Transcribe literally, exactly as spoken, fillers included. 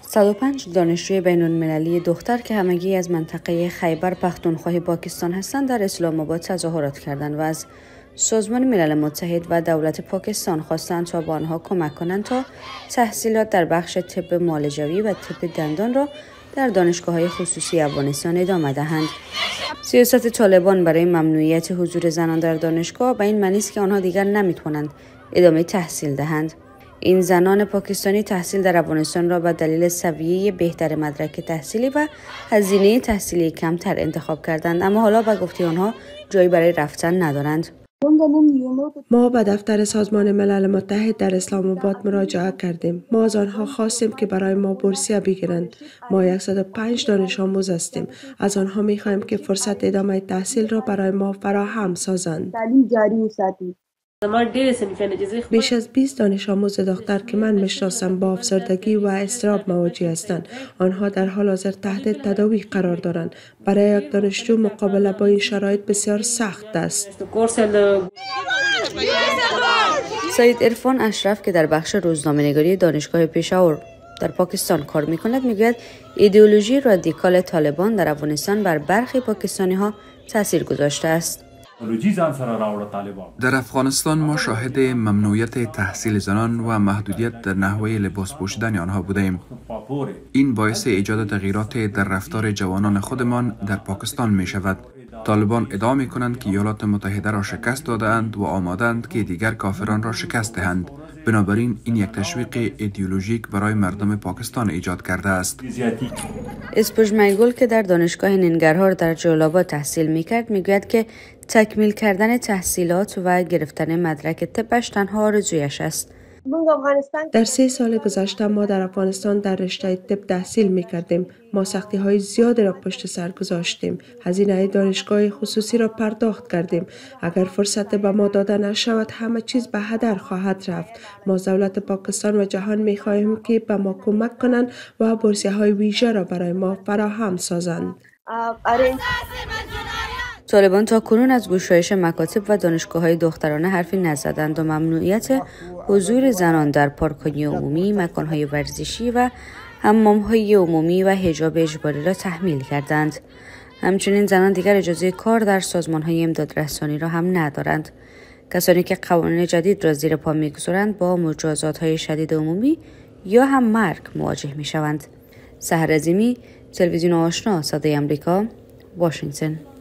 صد و پنج دانشجوی بین‌المللی دختر که همگی از منطقه خیبر پختونخوا پاکستان هستند در اسلام آباد تظاهرات کردند و از سازمان ملل متحد و دولت پاکستان خواستند تا به آنها کمک کنند تا تحصیلات در بخش طب معالجوی و طب دندان را در دانشگاه‌های خصوصی افغانستان ادامه دهند. سیاست طالبان برای ممنوعیت حضور زنان در دانشگاه به این معنی است که آنها دیگر نمی‌توانند ادامه تحصیل دهند. این زنان پاکستانی تحصیل در افغانستان را به دلیل سویه بهتر مدرک تحصیلی و هزینه تحصیلی کمتر انتخاب کردند، اما حالا به گفته آنها جایی برای رفتن ندارند. ما به دفتر سازمان ملل متحد در اسلام آباد مراجعه کردیم. ما از آنها خواستیم که برای ما بورسیه بگیرند. ما صد و پنج دانش آموز هستیم. از آنها می خواهیم که فرصت ادامه تحصیل را برای ما فراهم سازند. بیش از بیست دانش آموز دختر که من میشناسم با افسردگی و اضطراب مواجه هستند. آنها در حال حاضر تحت تداوی قرار دارند. برای یک دانشجو مقابله با این شرایط بسیار سخت است. سید عرفان اشرف که در بخش روزنامه‌نگاری دانشگاه پشاور در پاکستان کار می‌کند میگوید ایدئولوژی رادیکال طالبان در افغانستان بر برخی پاکستانی‌ها تاثیر گذاشته است. در افغانستان ما شاهد ممنوعیت تحصیل زنان و محدودیت در نحوه لباس پوشیدن آنها بودیم. این باعث ایجاد تغییرات در رفتار جوانان خودمان در پاکستان می شود. طالبان ادعا می کنند که ایالات متحده را شکست دادند و آمادند که دیگر کافران را شکست دهند. بنابراین این یک تشویق ایدئولوژیک برای مردم پاکستان ایجاد کرده است. اسپوژ میگل که در دانشگاه ننگرهار در جلال‌آباد تحصیل میکرد میگوید که تکمیل کردن تحصیلات و گرفتن مدرک طبش تنها آرزویش است. در سه سال گذشته ما در افغانستان در رشته طب تحصیل می کردیم. ما سختی های زیادی را پشت سر گذاشتیم. هزینه دانشگاه خصوصی را پرداخت کردیم. اگر فرصت به ما داده نشود همه چیز به هدر خواهد رفت. ما دولت پاکستان و جهان می خواهیم که به ما کمک کنند و بورسیه های ویژه را برای ما فراهم سازند. طالبان تا کنون از گشایش مکاتب و دانشگاه‌های دخترانه حرفی نزدند و ممنوعیت حضور زنان در پارک‌های عمومی، مکان‌های ورزشی و حمام‌های عمومی و حجاب اجباری را تحمیل کردند. همچنین زنان دیگر اجازه کار در سازمان‌های امدادرسانی را هم ندارند. کسانی که قوانین جدید را زیر پا می‌گذارند با مجازات‌های شدید عمومی یا هم مرگ مواجه می‌شوند. سحر عظیمی، تلویزیون آشنا، صدای آمریکا، واشنگتن.